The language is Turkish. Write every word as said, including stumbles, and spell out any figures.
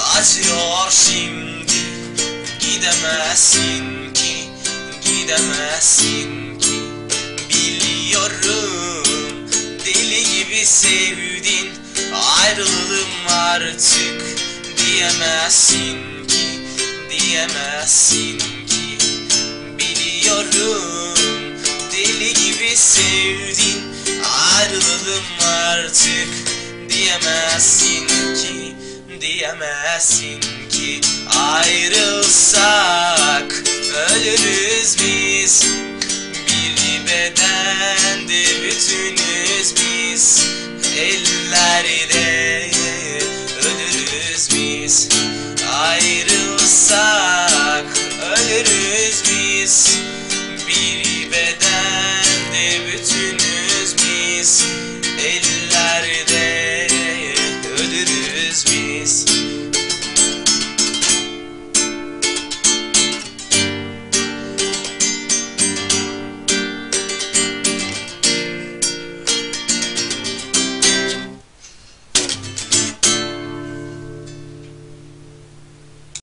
acıyor şimdi. Gidemezsin ki, gidemezsin ki. Biliyorum deli gibi sevdin, ayrılalım artık diyemezsin ki, diyemezsin ki. Biliyorum deli gibi sevdin, ayrılalım artık diyemezsin ki, diyemezsin ki. Ayrılsak ölürüz biz, bir bedende bütünüz biz. Ellerde ölürüz biz. Ayrılsak ölürüz biz,